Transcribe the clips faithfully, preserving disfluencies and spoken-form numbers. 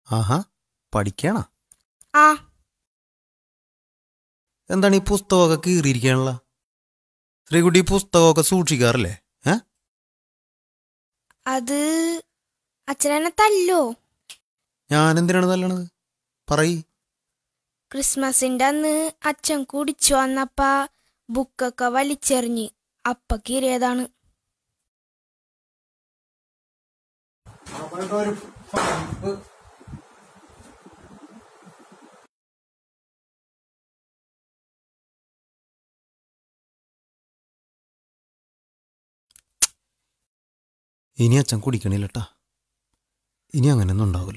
ആഹാ, പഠിക്കണ? ആ. എന്താണ് ഈ പുസ്തകമൊക്കെ കീറിയിരിക്കാനുള്ള? ശ്രീകുട്ടി പുസ്തകമൊക്കെ സൂക്ഷിക്കാറില്ലേ? ഏ അത് അച്ഛനെന്നെ തല്ലോ. ഞാൻ എന്തിനാണ് തല്ലണത്? പറയ്. ക്രിസ്മസിന്റെ അന്ന് അച്ഛൻ കുടിച്ചു വന്നപ്പ ബുക്കൊക്കെ വലിച്ചെറിഞ്ഞ് അപ്പ കീറിയതാണ്. ഇനി അച്ഛൻ കുടിക്കണില്ലട്ടാ. ഇനി അങ്ങനെയൊന്നും ഉണ്ടാവില്ല.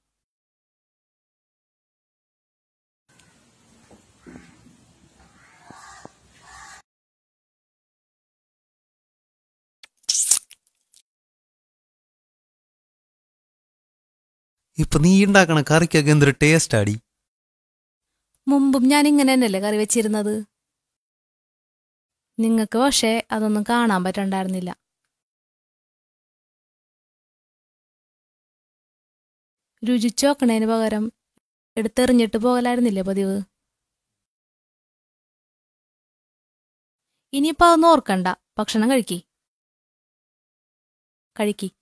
ഇപ്പൊ നീ ഉണ്ടാക്കണ കറിക്കൊക്കെ എന്തൊരു ടേസ്റ്റ് ആടി. മുമ്പും ഞാൻ ഇങ്ങനെ തന്നെയല്ലേ കറി വെച്ചിരുന്നത്. നിങ്ങൾക്ക് പക്ഷേ അതൊന്നും കാണാൻ പറ്റണ്ടായിരുന്നില്ല. രുചിച്ചു നോക്കണേന് പകരം എടുത്തെറിഞ്ഞിട്ട് പോകലായിരുന്നില്ലേ പതിവ്? ഇനിയിപ്പോൾ അതൊന്നും ഓർക്കണ്ട. ഭക്ഷണം കഴിക്കി കഴിക്കി